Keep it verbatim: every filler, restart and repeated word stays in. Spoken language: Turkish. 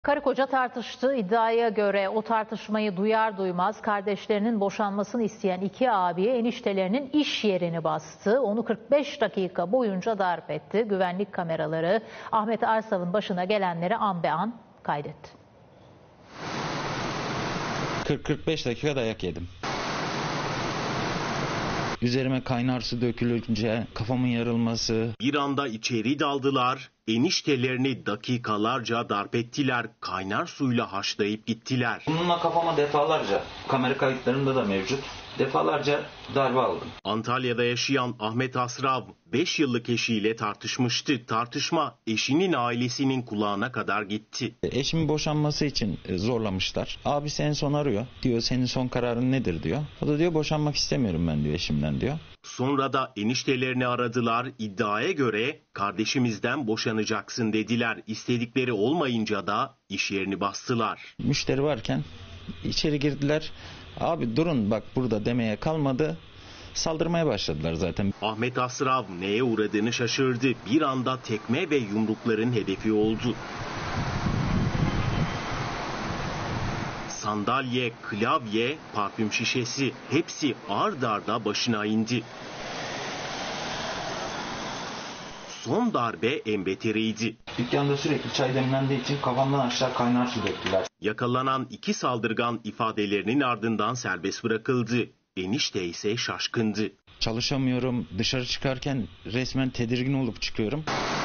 Karı koca tartıştı. İddiaya göre o tartışmayı duyar duymaz kardeşlerinin boşanmasını isteyen iki abi eniştelerinin iş yerini bastı. Onu kırk beş dakika boyunca darp etti. Güvenlik kameraları Ahmet Arsav'ın başına gelenleri an be an kaydetti. kırk kırk beş dakika dayak yedim. Üzerime kaynar su dökülünce kafamın yarılması. Bir anda içeri daldılar, eniştelerini dakikalarca darp ettiler, kaynar suyla haşlayıp gittiler. Bununla kafama defalarca, kamera kayıtlarında da mevcut, defalarca darbe aldım. Antalya'da yaşayan Ahmet Asrav beş yıllık eşiyle tartışmıştı. Tartışma eşinin ailesinin kulağına kadar gitti. Eşimin boşanması için zorlamışlar. Abisi en son arıyor. Diyor senin son kararın nedir diyor. O da diyor boşanmak istemiyorum ben diyor eşimden diyor. Sonra da eniştelerini aradılar. İddiaya göre kardeşimizden boşanacaksın dediler. İstedikleri olmayınca da iş yerini bastılar. Müşteri varken içeri girdiler. Abi durun bak burada demeye kalmadı. Saldırmaya başladılar zaten. Ahmet Asrav neye uğradığını şaşırdı. Bir anda tekme ve yumrukların hedefi oldu. Sandalye, klavye, parfüm şişesi hepsi ard arda başına indi. Son darbe en beteriydi. Dükkanda sürekli çay demlendiği için kafamdan aşağı kaynar su döktüler. Yakalanan iki saldırgan ifadelerinin ardından serbest bırakıldı. Enişte ise şaşkındı. Çalışamıyorum. Dışarı çıkarken resmen tedirgin olup çıkıyorum.